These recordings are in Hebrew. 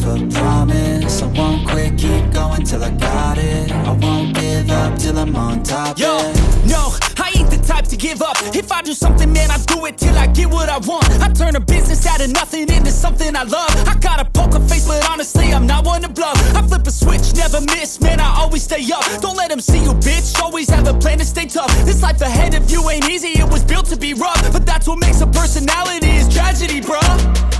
a promise. I won't quit, keep going till I got it. I won't give up till I'm on top. Yo, no, I ain't the type to give up. If I do something, man, I do it till I get what I want. I turn a business out of nothing into something I love. I got a poker face, but honestly, I'm not one to bluff. I flip a switch, never miss, man, I always stay up. Don't let them see you, bitch, always have a plan to stay tough. This life ahead of you ain't easy, it was built to be rough. But that's what makes a personality, is tragedy, bruh.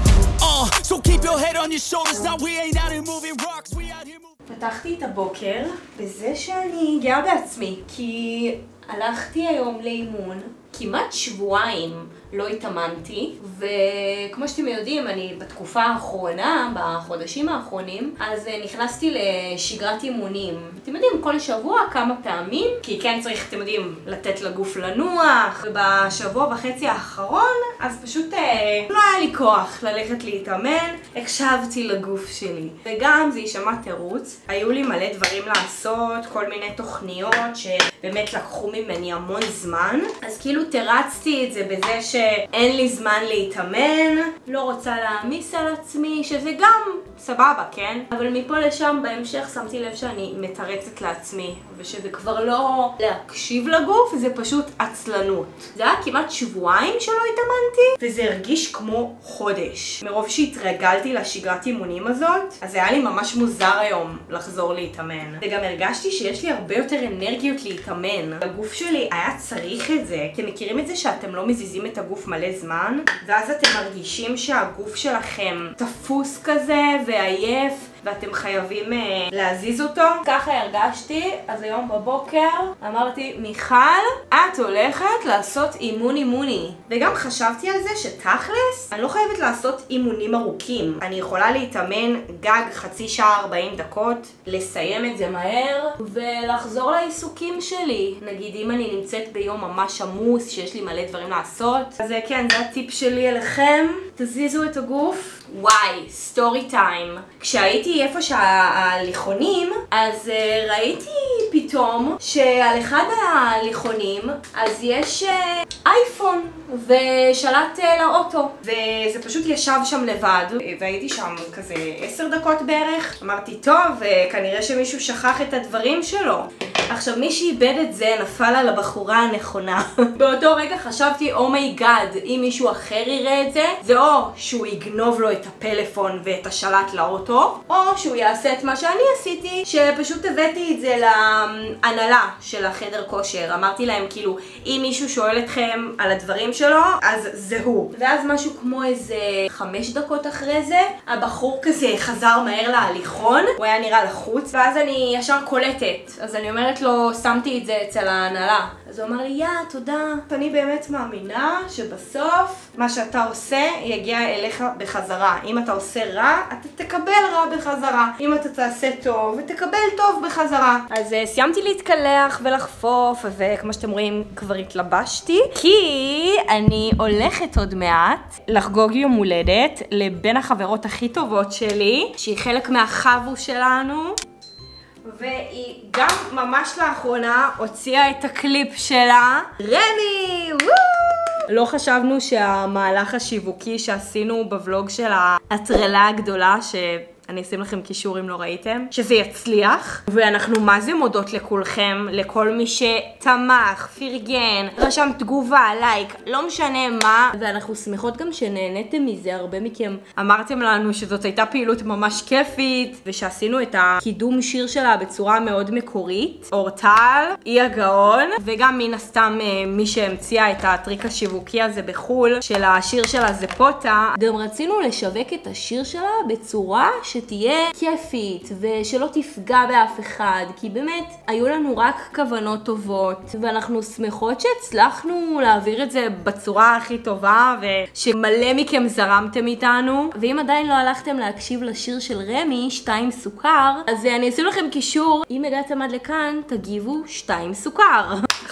So keep your head on your shoulders, now we ain't out here moving rocks, we out here moving... פתחתי את הבוקר בזה שאני גאה בעצמי, כי הלכתי היום לאימון, כמעט שבועיים לא התאמנתי, וכמו שאתם יודעים, אני בתקופה האחרונה, בחודשים האחרונים, אז נכנסתי לשגרת אימונים. אתם יודעים, כל שבוע כמה פעמים, כי כן צריך, אתם יודעים, לתת לגוף לנוח, ובשבוע וחצי האחרון, אז פשוט לא היה לי כוח ללכת להתאמן, הקשבתי לגוף שלי. וגם זה יישמע תירוץ, היו לי מלא דברים לעשות, כל מיני תוכניות שבאמת לקחו ממני המון זמן, אז כאילו תרצתי את זה בזה שאין לי זמן להתאמן, לא רוצה להעמיס על עצמי, שזה גם סבבה, כן? אבל מפה לשם בהמשך שמתי לב שאני מתרצת לעצמי, ושזה כבר לא להקשיב לגוף, זה פשוט עצלנות. זה היה כמעט שבועיים שלא התאמנתי, וזה הרגיש כמו חודש. מרוב שהתרגלתי לשגרת אימונים הזאת, אז זה היה לי ממש מוזר היום לחזור להתאמן. וגם הרגשתי שיש לי הרבה יותר אנרגיות להתאמן. הגוף שלי היה צריך את זה. אתם מכירים את זה שאתם לא מזיזים את הגוף מלא זמן, ואז אתם מרגישים שהגוף שלכם תפוס כזה ועייף, ואתם חייבים להזיז אותו. ככה הרגשתי, אז היום בבוקר אמרתי, מיכל, את הולכת לעשות אימוני. וגם חשבתי על זה שתכלס, אני לא חייבת לעשות אימונים ארוכים. אני יכולה להתאמן גג חצי שעה 40 דקות, לסיים את זה מהר, ולחזור לעיסוקים שלי. נגיד אם אני נמצאת ביום ממש עמוס, שיש לי מלא דברים לעשות. אז כן, זה הטיפ שלי אליכם. תזיזו את הגוף. וואי, סטורי טיים. כשהייתי איפה שההליכונים, אז ראיתי פתאום שעל אחד ההליכונים אז יש אייפון ושלט לאוטו, וזה פשוט ישב שם לבד, והייתי שם כזה 10 דקות בערך. אמרתי, טוב, כנראה שמישהו שכח את הדברים שלו. עכשיו, מי שאיבד את זה נפל על הבחורה הנכונה. באותו רגע חשבתי, אומייגאד, אם מישהו אחר יראה את זה, זה או שהוא יגנוב לו את הפלאפון ואת השלט לאוטו, או שהוא יעשה את מה שאני עשיתי, שפשוט הבאתי את זה להנהלה של החדר כושר. אמרתי להם, כאילו, אם מישהו שואל אתכם על הדברים שלו, אז זה הוא. ואז משהו כמו איזה 5 דקות אחרי זה, הבחור כזה חזר מהר להליכון, הוא היה נראה לחוץ, ואז אני ישר קולטת. אז אני אומרת לו, שמתי את זה אצל ההנהלה. אז הוא אמר לי, תודה. אני באמת מאמינה שבסוף מה שאתה עושה יגיע אליך בחזרה. אם אתה עושה רע, אתה תקבל רע בחזרה. אם אתה תעשה טוב, תקבל טוב בחזרה. אז סיימתי להתקלח ולחפוף, וכמו שאתם רואים כבר התלבשתי, כי אני הולכת עוד מעט לחגוג יום הולדת לבין החברות הכי טובות שלי, שהיא חלק מהחבו שלנו. והיא גם ממש לאחרונה הוציאה את הקליפ שלה, רמי! לא חשבנו שהמהלך השיווקי שעשינו בוולוג של ההטרלה הגדולה, אני אשים לכם קישור אם לא ראיתם, שזה יצליח. ואנחנו מה זה מודות לכולכם, לכל מי שתמך, פרגן, רשם תגובה, לייק, לא משנה מה. ואנחנו שמחות גם שנהניתם מזה. הרבה מכם אמרתם לנו שזאת הייתה פעילות ממש כיפית, ושעשינו את הקידום שיר שלה בצורה מאוד מקורית. אורטל, היא הגאון, וגם מן הסתם מי שהמציאה את הטריק השיווקי הזה בחול, של השיר שלה זה פוטה. גם רצינו לשווק את השיר שלה בצורה שתהיה כיפית ושלא תפגע באף אחד, כי באמת היו לנו רק כוונות טובות, ואנחנו שמחות שהצלחנו להעביר את זה בצורה הכי טובה, ושמלא מכם זרמתם איתנו. ואם עדיין לא הלכתם להקשיב לשיר של רמי, 2 סוכר, אז אני אשים לכם קישור. אם הגעתם עד לכאן, תגיבו 2 סוכר. עכשיו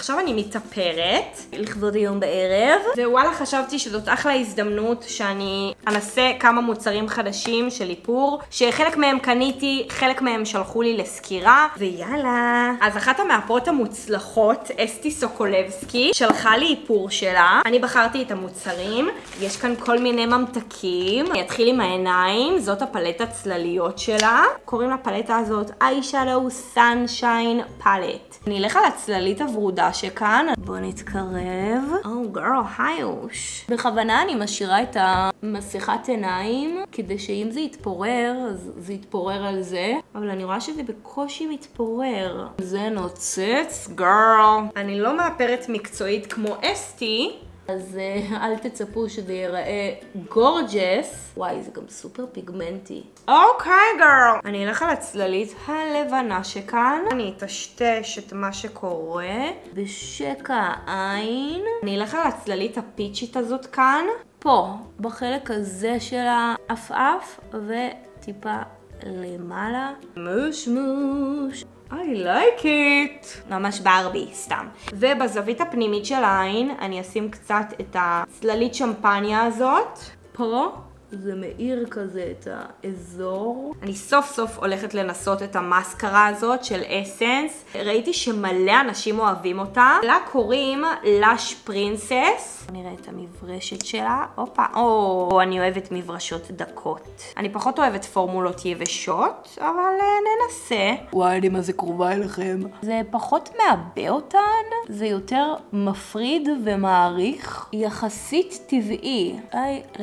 עכשיו אני מתאפרת לכבוד היום בערב, ווואלה חשבתי שזאת אחלה הזדמנות שאני אנסה כמה מוצרים חדשים של איפור, שחלק מהם קניתי, חלק מהם שלחו לי לסקירה, ויאללה. אז אחת המאפרות המוצלחות, אסתי סוקולבסקי, שלחה לי איפור שלה. אני בחרתי את המוצרים, יש כאן כל מיני ממתקים. אני אתחיל עם העיניים, זאת הפלטה צלליות שלה. קוראים לפלטה הזאת Eyeshadow Sunshine Palette. אני אלך על הצללית הוורודה שכאן. בוא נתקרב. Oh girl, היוש. בכוונה אני משאירה את המסכת עיניים, כדי שאם זה יתפורר, אז זה יתפורר על זה. אבל אני רואה שזה בקושי מתפורר. זה נוצץ, girl. אני לא מאפרת מקצועית כמו אסתי, אז אל תצפו שזה ייראה גורג'ס. וואי, זה גם סופר פיגמנטי. אוקיי, גרל. אני אלך על הצללית הלבנה שכאן. אני אטשטש את מה שקורה בשקע העין. אני אלך על הצללית הפיצ'ית הזאת כאן. פה, בחלק הזה של האף וטיפה למעלה. מוש מוש. I like it. ממש ברבי, סתם. ובזווית הפנימית של העין אני אשים קצת את הצללית שמפניה הזאת. פה זה מאיר כזה את האזור. אני סוף סוף הולכת לנסות את המאסקרה הזאת של אסנס. ראיתי שמלא אנשים אוהבים אותה. לה קוראים לש פרינסס. נראה את המברשת שלה. הופה. אני אוהבת מברשות דקות. אני פחות אוהבת פורמולות יבשות, אבל ננסה. וואי, אני מה זה קרובה אליכם. זה פחות מעבה אותן. זה יותר מפריד ומעריך. יחסית טבעי. I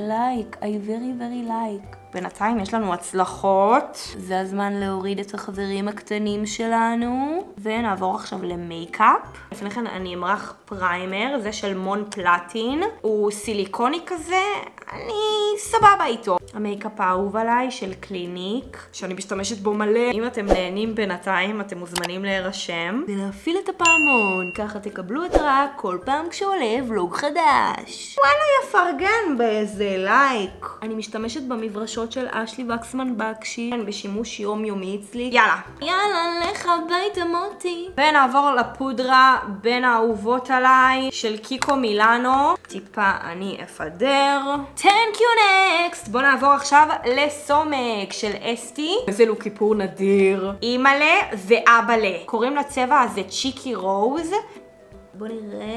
very like. בינתיים יש לנו הצלחות. זה הזמן להוריד את החברים הקטנים שלנו. ונעבור עכשיו למייקאפ. לפני כן אני אמרח פריימר, זה של מון פלטין. הוא סיליקוני כזה, אני סבבה איתו. המייקאפ האהוב עליי של קליניק, שאני משתמשת בו מלא. אם אתם נהנים בינתיים, אתם מוזמנים להירשם. ולהפעיל את הפעמון, ככה תקבלו התראה כל פעם כשעולה ולוג חדש. וואלה, יפרגן באיזה לייק. אני משתמשת במברשות של אשלי וקסמן בקשי, בשימוש יומיומי אצלי. יאללה, לך הביתה מוטי. ונעבור לפודרה בין האהובות עליי של קיקו מילאנו. טיפה אני אפדר. Thank you next. בוא נעבור עכשיו לסומק של אסתי. איזה לוק איפור נדיר. אימאלה ואבאלה. קוראים לצבע הזה צ'יקי רוז. בוא נראה.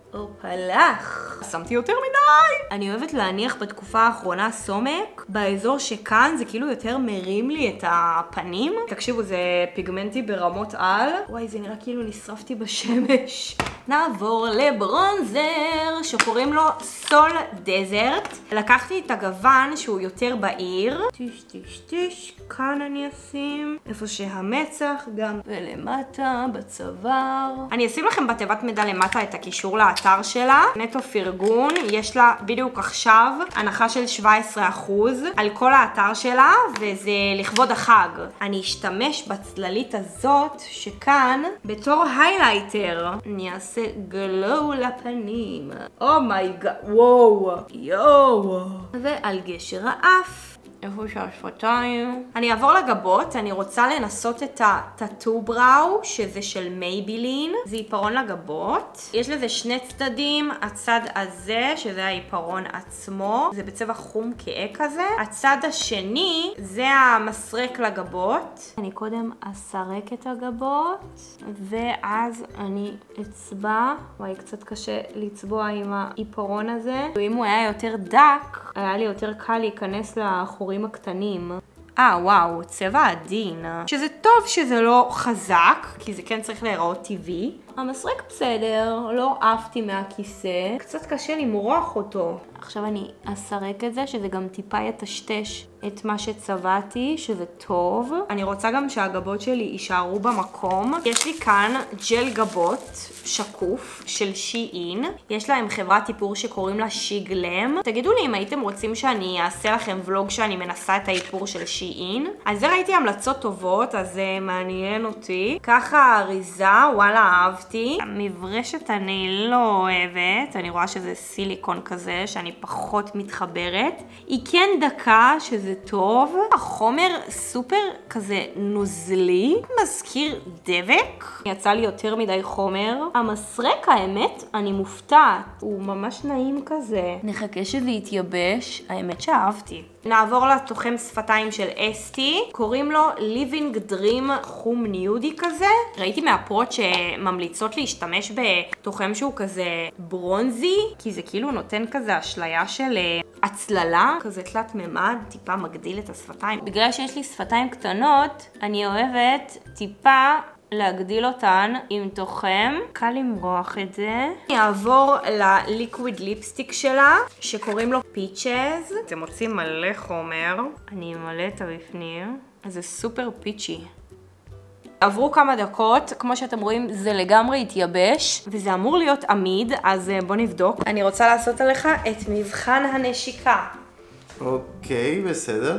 אופלח. שמתי יותר מדי. אני אוהבת להניח בתקופה האחרונה סומק. באזור שכאן זה כאילו יותר מרים לי את הפנים. תקשיבו, זה פיגמנטי ברמות על. וואי, זה נראה כאילו נשרפתי בשמש. נעבור לברונזר שקוראים לו סול דזרט. לקחתי את הגוון שהוא יותר בהיר. טיש. כאן אני אשים. איפה שהמצח גם. ולמטה, בצוואר. אני אשים לכם בתיבת מידע למטה את הקישור לאתר שלה. נטו פרגון. יש לה בדיוק עכשיו הנחה של 17% על כל האתר שלה, וזה לכבוד החג. אני אשתמש בצללית הזאת שכאן בתור היילייטר. אני אעשה גלו לפנים. אומייגאד, וואו. יואו. ועל גשר האף. איפה שהשפתיים. אני אעבור לגבות. אני רוצה לנסות את הטאטו בראו, שזה של מייבילין. זה עיפרון לגבות. יש לזה שני צדדים. הצד הזה, שזה העיפרון עצמו. זה בצבע חום כהה כזה. הצד השני, זה המסרק לגבות. אני קודם אסרק את הגבות, ואז אני אצבע. וואי, קצת קשה לצבוע עם העיפרון הזה. אם הוא היה יותר דק, היה לי יותר קל להיכנס לחורים הקטנים. וואו, צבע עדין. שזה טוב שזה לא חזק, כי זה כן צריך להיראות טבעי. המסרק בסדר, לא אהבתי מהכיסא. קצת קשה למרוח אותו. עכשיו אני אסרק את זה, שזה גם טיפה יטשטש את מה שצבעתי, שזה טוב. אני רוצה גם שהגבות שלי יישארו במקום. יש לי כאן ג'ל גבות שקוף של שי-אין. יש להם חברת איפור שקוראים לה שי-גלם. תגידו לי אם הייתם רוצים שאני אעשה לכם ולוג שאני מנסה את האיפור של שי-אין. אז זה ראיתי המלצות טובות, אז זה מעניין אותי. ככה האריזה, וואלה אהבתי. אהבתי. המברשת אני לא אוהבת, אני רואה שזה סיליקון כזה שאני פחות מתחברת. היא כן דקה שזה טוב. החומר סופר כזה נוזלי, מזכיר דבק. יצא לי יותר מדי חומר. המסרק האמת, אני מופתעת. הוא ממש נעים כזה. נחכה שזה יתייבש, האמת שאהבתי. נעבור לתוחם שפתיים של אסתי, קוראים לו Living Dream חום ניודי כזה. ראיתי מהפרות שממליצות להשתמש בתוחם שהוא כזה ברונזי, כי זה כאילו נותן כזה אשליה של הצללה, כזה תלת ממד, טיפה מגדיל את השפתיים. בגלל שיש לי שפתיים קטנות, אני אוהבת טיפה להגדיל אותן עם תוחם. קל למרוח את זה. אני אעבור לליקוויד ליפסטיק שלה, שקוראים לו פיצ'ז. זה מוציא מלא חומר. אני אמלא את הבפנים. זה סופר פיצ'י. עברו כמה דקות, כמו שאתם רואים זה לגמרי התייבש, וזה אמור להיות עמיד, אז בוא נבדוק. אני רוצה לעשות עליך את מבחן הנשיקה. אוקיי, בסדר.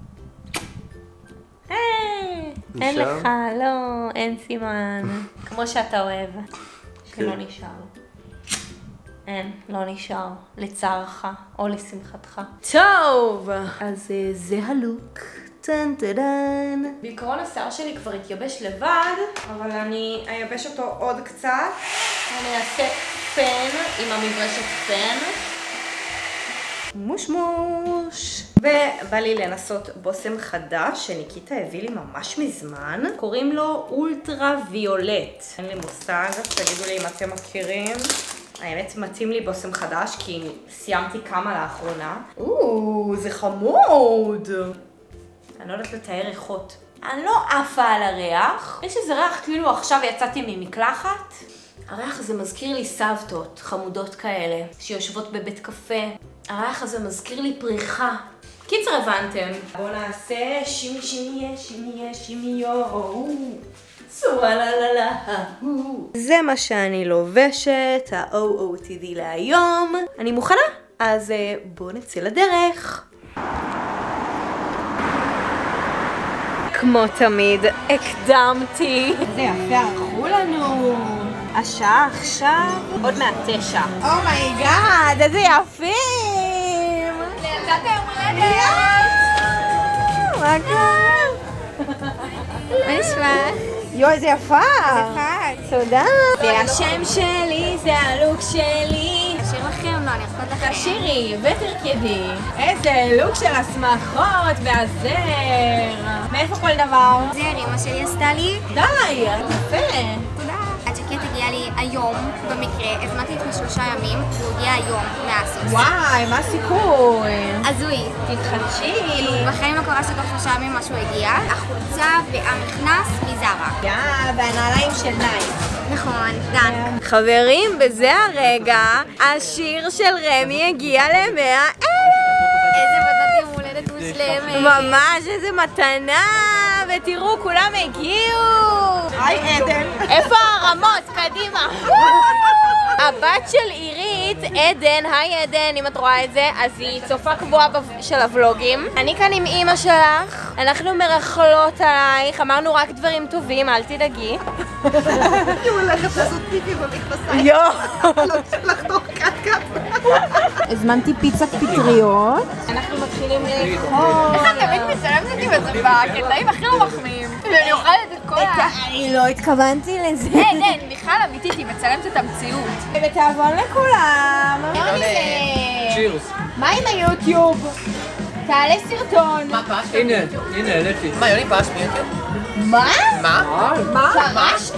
אין לך, לא, אין סימן. כמו שאתה אוהב. שלא נשאר. אין, לא נשאר. לצערך או לשמחתך. טוב, אז זה הלוק. טן טדן. בעיקרון השיער שלי כבר התייבש לבד, אבל אני אייבש אותו עוד קצת. אני אעשה פן עם המברשת פן. מוש. ובא לי לנסות בושם חדש שניקיטה הביא לי ממש מזמן. קוראים לו אולטרה ויולט. אין לי מושג, תגידו לי אם אתם מכירים. האמת מתאים לי בושם חדש כי סיימתי כמה לאחרונה. זה חמוד. אני לא יודעת לתאר ריחות. אני לא עפה על הריח. יש איזה ריח כאילו עכשיו יצאתי ממקלחת. הריח הזה מזכיר לי סבתות, חמודות כאלה, שיושבות בבית קפה. הריח הזה מזכיר לי פריחה. קיצר הבנתם. בואו נעשה שימייה. סוואללה. זה מה שאני לובשת, ה-OOTD להיום. אני מוכנה? אז בואו נצא לדרך. כמו תמיד, הקדמתי. זה יפה, ערכו לנו. השעה עכשיו, עוד מעט 9. אומייגאד, איזה יפים! לילדת היום הולדת! מה קורה? מה נשמע? יואי, איזה יפה! תודה. זה השם שלי, זה הלוק שלי. אשאיר לכם? לא, אני אספות לכם. תשאירי ותרקדי. איזה לוק של השמחות והזר. מאיפה כל דבר? זה אמא שלי עשתה לי. די, יפה. תודה. הג'קט הגיע לי היום, במקרה, הזמנתי לפני 3 ימים, והוא הגיע היום מהסוס. וואי, מה הסיכוי? הזוי. תתחדשי. בחיים לא קרה שתוך 3 ימים משהו הגיע. החולצה והמכנס מזרה. והנעליים של נייק. נכון, דן. חברים, בזה הרגע, השיר של רמי הגיע ל100,000. איזה מתנת יום הולדת מושלמת. ממש, איזה מתנה. ותראו, כולם הגיעו. היי עדן. איפה הרמות? קדימה. הבת של עירית, עדן, היי עדן, אם את רואה את זה, אז היא צופה קבועה של הוולוגים. אני כאן עם אמא שלך, אנחנו מרכלות עלייך, אמרנו רק דברים טובים, אל תדאגי. היא הולכת לעשות פיפי במכנסיים. יואו. לא צריך לחתוך קקה. הזמנתי פיצת פטריות. אנחנו מתחילים לאכול. איך את תמיד מצלמת אותי בזה בקטעים הכי לא מחמיאים? ואני אוכלת את כל אני לא התכוונתי לזה. אין, בכלל אמיתית, היא מצלמת את המציאות. בתיאבון לכולם. צ'ירס. מה עם היוטיוב? תעלה סרטון. מה פשט? הנה, העליתי. מה, יוני פשט מיוטיוב? מה? מה? פרשת?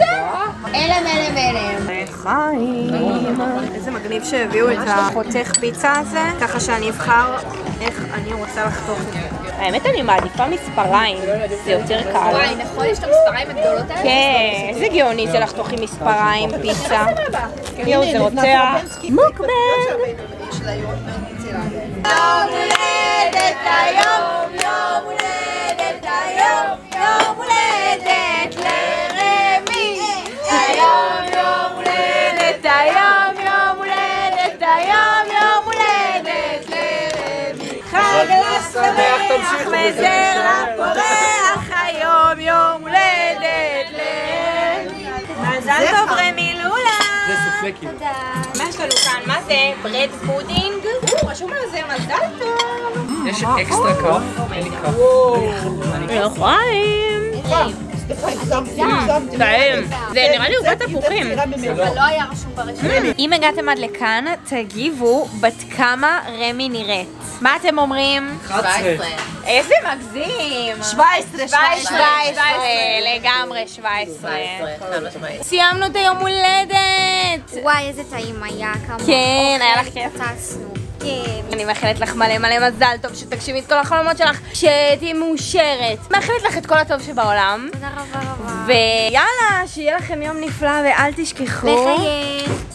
אלם. חיים. איזה מגניב שהביאו את החותך פיצה הזה, ככה שאני אבחר איך אני רוצה לחתוך את זה. האמת אני מעדיפה מספריים, זה יותר קל. וואי, נכון, יש את המספריים הגדולות האלה? כן, איזה גאוני זה לחתוך עם מספריים פיצה. יואו, זה רוצח. מוקמן! יום הולדת היום, יום הולדת היום, יום הולדת לרמי. היום יום הולדת היום, יום הולדת היום, יום הולדת לרמי. חג לשמח וזרע פורח, היום יום הולדת לרמי. מזל טוב רמי לוז. שרקים. תודה. מה יש לנו כאן? מה זה? ברד פודינג? רשום על זה מזל טוב. יש אקסטרה קף, אין לי קף. לחיים. טעים. זה נראה לי עוגת תפוחים. אבל לא היה רשום ברשימה. אם הגעתם עד לכאן, תגיבו בת כמה רמי נראית. מה אתם אומרים? 11. איזה מגזים! 17, לגמרי 17. סיימנו את היום הולדת! וואי, איזה טעים היה. כמה כן, היה לך כיף. פצצנו. כן. אני מאחלת לך מלא מלא מזל טוב, שתגשימי את כל החלומות שלך, שתהיי מאושרת. מאחלת לך את כל הטוב שבעולם. תודה רבה רבה. ויאללה, שיהיה לכם יום נפלא ואל תשכחו. לחייך.